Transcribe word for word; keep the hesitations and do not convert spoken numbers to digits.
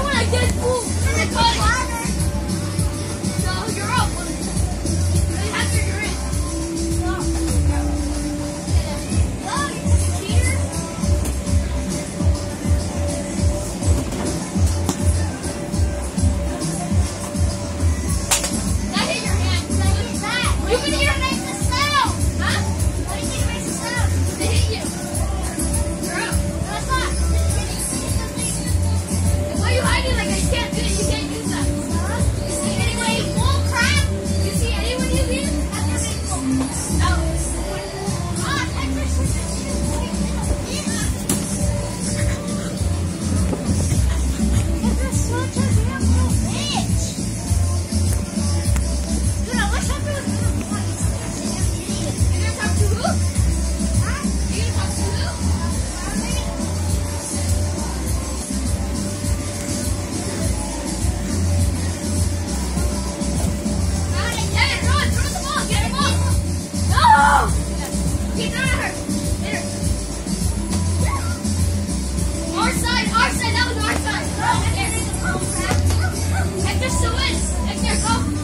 when I did move. I caught it. No, you're up. After you're in. No. Oh, you cheater. That hit your hand. What is that? You can hear it make the sound. Huh? What do you think it makes the sound? They hit you. You're up. No, it's not. Why are you hiding like that? You can't do it. You can't use that. Huh? You see anyone eat bull crap? You see anyone use it? I've never eaten bull. No. Ah, Texas is a shit. You're such a damn little bitch. Dude, I wish I was gonna play. You're gonna talk to who? Huh? You're gonna talk to who? Got it, get it, run, throw the ball, get the ball. No! Get down at her. Hit her. Our side, our side, that was our side. Hector. Hector still wins. Hector, go.